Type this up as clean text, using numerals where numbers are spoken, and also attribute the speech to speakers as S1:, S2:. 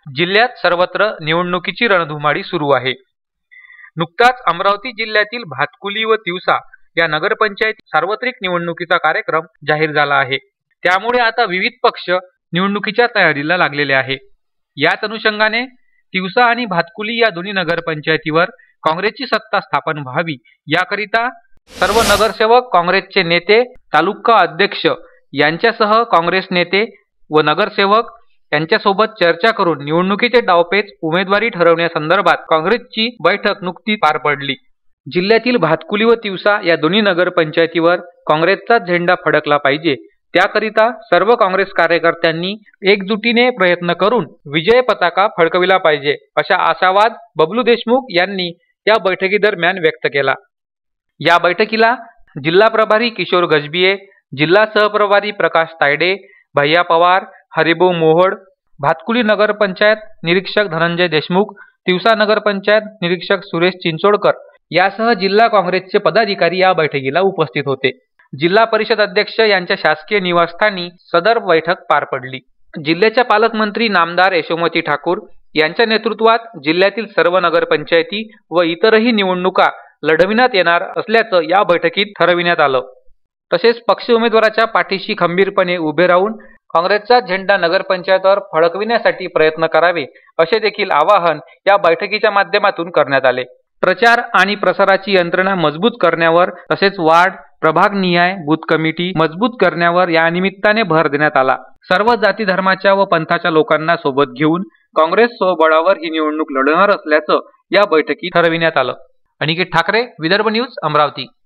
S1: जिल्ह्यात सर्वत्र निवडणुकीची रणधुमाळी सुरू आहे। नुकताच अमरावती जिल्ह्यातील भातकुली व तिवसा या नगरपंचायत सार्वत्रिक निवडणुकीचा कार्यक्रम जाहीर झाला आहे। त्यामुळे आता विविध पक्ष निवडणुकीच्या तयारीला लागलेले आहे। याच अनुषंगाने तिवसा आणि भातकुली या दोन्ही नगरपंचायतीवर काँग्रेसची सत्ता स्थापन व्हावी याकरिता सर्व नगरसेवक, काँग्रेसचे नेते, तालुका अध्यक्ष यांच्यासह काँग्रेस नेते व नगरसेवक यांच्यासोबत चर्चा करून निवडणुकीचे डावपेच उमेदवारी ठरवण्यासंदर्भात काँग्रेसची बैठक नुकतीच पार पडली। जिल्ह्यातील भातकुली व तिवसा या दोन्ही नगरपंचायतीवर काँग्रेसचा झेंडा फडकला पाहिजे, त्याकरिता सर्व काँग्रेस कार्यकर्त्यांनी एकजुटीने प्रयत्न करून विजय पताका फडकविला पाहिजे, असा आशावाद बबलू देशमुख यांनी या बैठकीदरम्यान व्यक्त केला। या बैठकीला जिल्हा प्रभारी किशोर गजबिये, जिल्हा सहप्रभारी प्रकाश तायडे, भैया पवार, हरिभाऊ मोहोड, भातकुली नगरपंचायत निरीक्षक धनंजय देशमुख, तिवसा नगरपंचायत निरीक्षक सुरेश चिंचोडकर यासह जिल्हा काँग्रेसचे पदाधिकारी या बैठकीला उपस्थित होते। जिल्हा परिषद अध्यक्ष यांच्या शासकीय निवासस्थानी सदर बैठक पार पडली। जिल्ह्याच्या पालकमंत्री नामदार यशोमती ठाकूर यांच्या नेतृत्वात जिल्ह्यातील सर्व नगरपंचायती व इतरही निवडणुका लढविण्यात येणार असल्याचं या बैठकीत ठरविण्यात आलं। तसेच पक्ष उमेदवाराच्या पाठीशी खंबीरपणे उभे राहून काँग्रेसचा झेंडा नगरपंचायतीवर फडकविण्यासाठी प्रयत्न करावे, असे देखील आवाहन या बैठकीच्या माध्यमातून करण्यात आले। प्रचार आणि प्रसाराची यंत्रणा मजबूत करण्यावर तसेच वार्ड, प्रभागनिहाय बूथ कमिटी मजबूत करण्यावर या निमित्ताने भर देण्यात आला। सर्व जाती धर्माच्या व पंथाच्या लोकांना सोबत घेऊन काँग्रेस स्वबळावर ही निवडणूक लढवणार असल्याचं या बैठकीत ठरविण्यात आलं। अनिकेत ठाकरे, विदर्भ न्यूज, अमरावती।